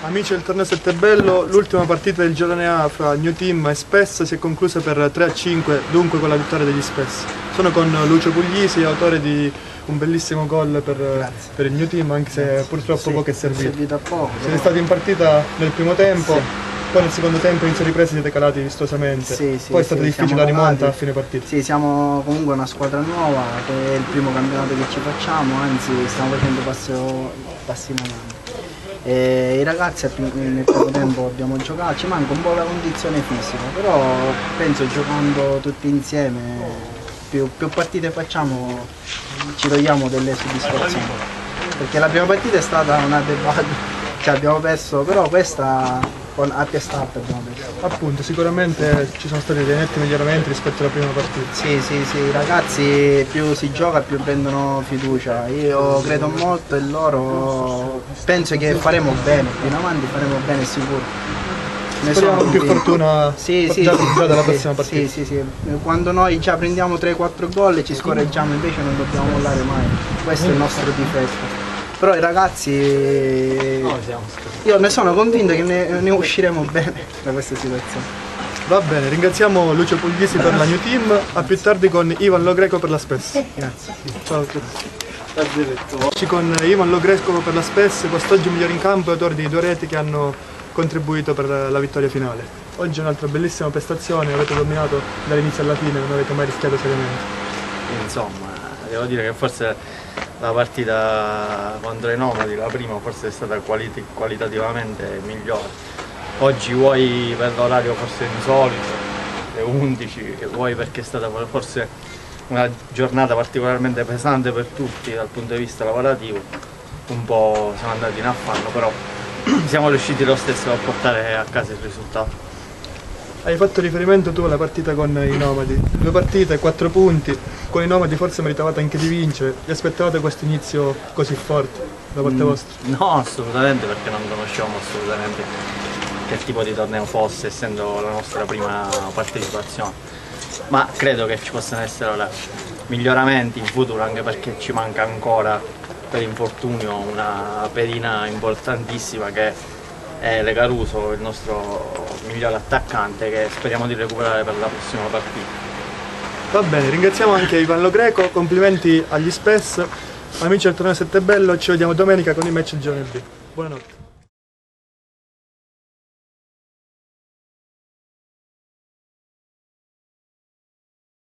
Amici del torneo Settebello, l'ultima partita del girone A fra New Team e Spes si è conclusa per 3-5, dunque con la vittoria degli Spes. Sono con Lucio Puglisi, autore di un bellissimo gol per il New Team, anche se purtroppo poco è servito. Siete stati in partita nel primo tempo, poi nel secondo tempo inizio ripresa siete calati vistosamente, poi è stata difficile la rimonta a fine partita. Sì, siamo comunque una squadra nuova, che è il primo campionato che ci facciamo, anzi stiamo facendo passi in avanti. E i ragazzi nel poco tempo abbiamo giocato, ci manca un po' la condizione fisica, però penso giocando tutti insieme, più partite facciamo ci togliamo delle soddisfazioni, perché la prima partita è stata una debacle, cioè abbiamo perso, però questa a testa alta abbiamo perso. Appunto, sicuramente ci sono stati dei netti miglioramenti rispetto alla prima partita. Sì, i ragazzi più si gioca più prendono fiducia, io credo molto in loro, penso che faremo bene, più in avanti faremo bene sicuro. Speriamo più fortuna già dalla prossima partita. Sì, quando noi già prendiamo 3-4 gol e ci scorreggiamo, invece non dobbiamo mollare mai, questo è il nostro difetto. Però i ragazzi, io ne sono convinto che ne usciremo bene da questa situazione. Va bene, ringraziamo Lucio Puglisi per la New Team, a più tardi con Ivan Lo Greco per la Spes. Grazie. Ciao. Oggi con Ivan Lo Greco per la Spes, quest'oggi migliore in campo e autore di 2 reti che hanno contribuito per la vittoria finale. Oggi è un'altra bellissima prestazione, avete dominato dall'inizio alla fine, non avete mai rischiato seriamente. Insomma, devo dire che forse la partita contro i Nomadi, la prima, forse è stata qualitativamente migliore. Oggi vuoi per l'orario forse insolito, le 11, vuoi perché è stata forse una giornata particolarmente pesante per tutti dal punto di vista lavorativo, un po' siamo andati in affanno, però siamo riusciti lo stesso a portare a casa il risultato. Hai fatto riferimento tu alla partita con i Nomadi, 2 partite, 4 punti, con i Nomadi forse meritavate anche di vincere, vi aspettavate questo inizio così forte da parte vostra? No, assolutamente, perché non conoscevamo assolutamente che tipo di torneo fosse, essendo la nostra prima partecipazione, ma credo che ci possano essere ora miglioramenti in futuro, anche perché ci manca ancora per infortunio una pedina importantissima che è Legaruso, il nostro miglior attaccante, che speriamo di recuperare per la prossima partita. Va bene, ringraziamo anche Ivan Lo Greco, complimenti agli Spes, amici del torneo Settebello, ci vediamo domenica con i match del girone B. Buonanotte.